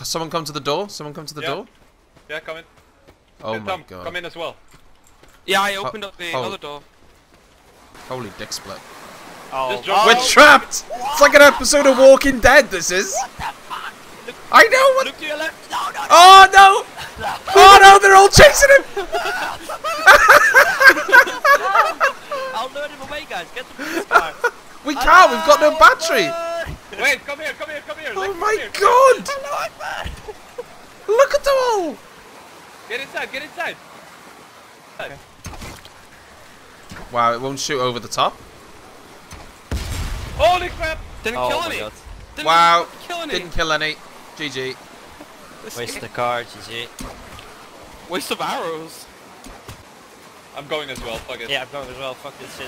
Someone come to the door. Someone come to the door. Yeah, come in. Oh my Tom, god. come in as well. Yeah, I opened up the other door. Holy dick split. Oh, We're trapped! It's like an episode of Walking Dead, this is. what the fuck? Look, I know what. look to your left. No, no, no. Oh no! Oh no, they're all chasing him! I'll lure him away, guys. Get the police car. We can't, we've got no battery! Wait, come here, come here, come here. Oh Lex, my come here. god! Look at them all! Get inside, get inside. Okay. Wow, it won't shoot over the top. Holy crap! Didn't Oh kill my any. god. Didn't Wow, kill any. didn't kill any. GG. Waste the car, GG. Waste of arrows. I'm going as well, fuck it. Yeah, I'm going as well. Fuck this shit.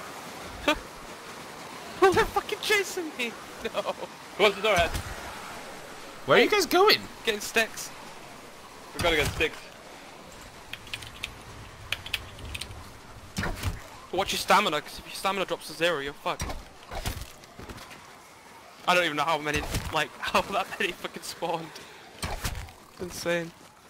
Oh, they're fucking chasing me. No. Close the door, head. Where are you guys going? Getting sticks. We gotta get sticks. Watch your stamina, because if your stamina drops to 0, you're fucked. I don't even know how many, like, how that many fucking spawned. It's insane.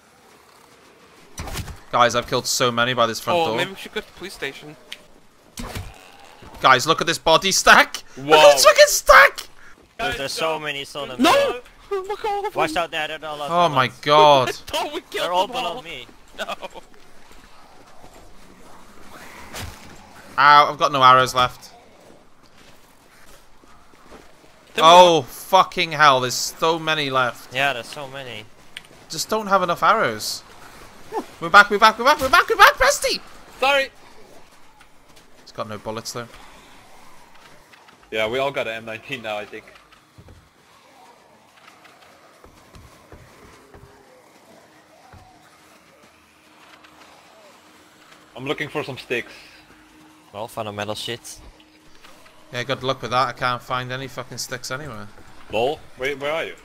Guys, I've killed so many by this front Oh, door. maybe we should go to the police station. Guys, look at this body stack! Look Whoa. at this fucking stack! There's so many son of No! them. Oh my god! Watch out there, they're all out. Oh my god. Oh, we killed They're all them all! below me. No! Ow, I've got no arrows left. Didn't Oh, fucking hell, there's so many left. Yeah, there's so many. Just don't have enough arrows. We're back, we're back, we're back, we're back, we're back, Presty! Sorry! It's got no bullets though. Yeah, we all got an M19 now, I think. I'm looking for some sticks. Well, fundamental shit. Yeah, good luck with that. I can't find any fucking sticks anywhere. Lol. Wait, where are you?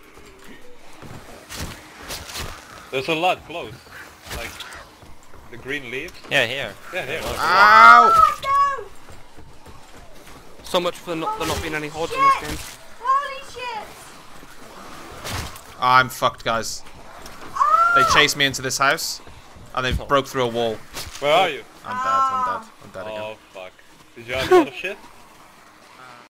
There's a lot close. Like, the green leaves. Yeah, here. Yeah, here. Ow! So much for there not being any hordes in this game. Holy shit! I'm fucked, guys. They chased me into this house, and they've broke through a wall. Where are you? I'm dead, I'm dead, I'm dead again. Oh, fuck. Did you have a lot of shit?